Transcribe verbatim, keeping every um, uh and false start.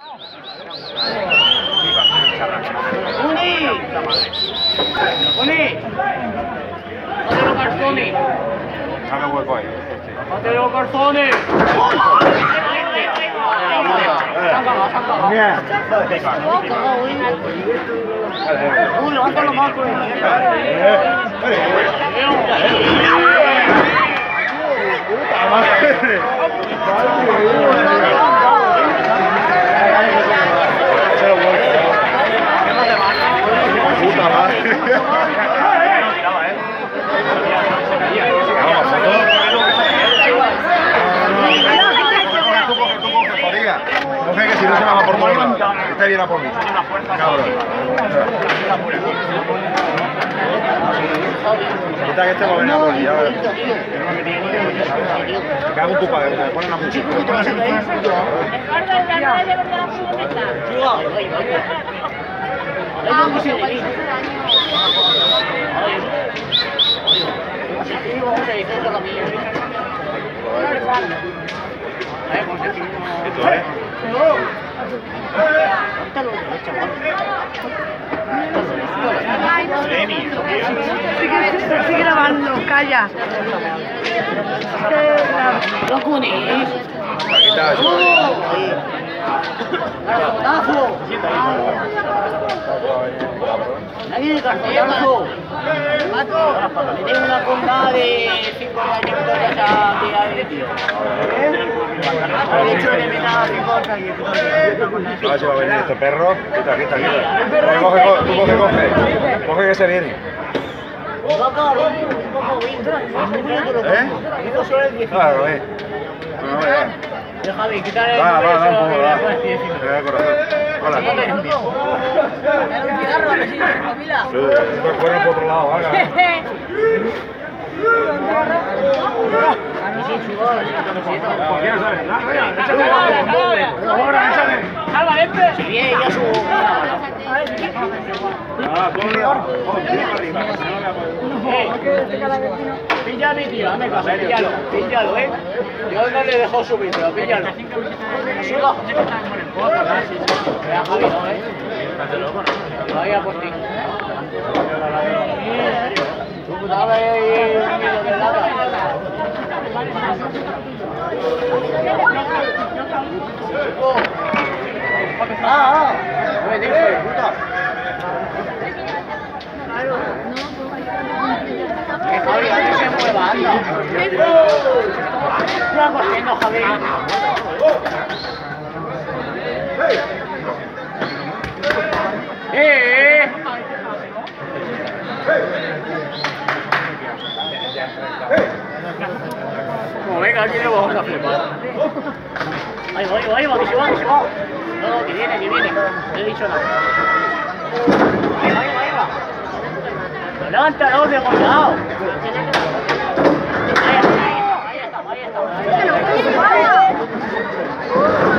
¡Uni! ¡Uni! ¡Mateo Garzoni! Dame hueco ahí. ¡Mateo Garzoni! ¡Uy, levántalo más, pues! ¡Puta madre! ¡Puta madre! Coge que si no se me va por todos lados. Este viene a por mí. Cabrón. Quita que este va a venir a por mí. Ya ves. Me cago en tu padre. Me ponen a música. Esto es. Estoy grabando, calla. Los Goonies. Aquí está eso. ¡Cartonazo! ¡Ahí viene el cartonazo! Le tengo una condada de cinco años ya de tío. A ver, hecho de menos cinco años. A ver si va a venir este perro. Quita, quita, quita. Coge, coge, tú coge, coge. Coge que se viene. ¿Eh? Claro, eh. No, ya. Javi, quítale. Va, va, va, un poco, va. Mira el corazón. Hola. Sí, esto fuera por otro lado, haga. Si viene ya su... Pilla a mi tío, dame caso, píllalo, píllalo, eh. Yo no le dejo subir, pero píllalo. Siga. Vea, Javi, no, eh. Vaya por ti. Tú dame ahí un miedo de nada. Ah, ah. No me digas, puta. Que Javi, a ver se mueva, anda. Está corriendo, Javi. ¡Eh! Como venga, aquí le vamos a flipar. Ahí va, ahí va, ahí va, que se va, que se va. No, no, que viene, que viene. No he dicho nada. Ahí va, ahí va, ahí va. Levántalo, de colgado. Ahí está, ahí está, ahí está.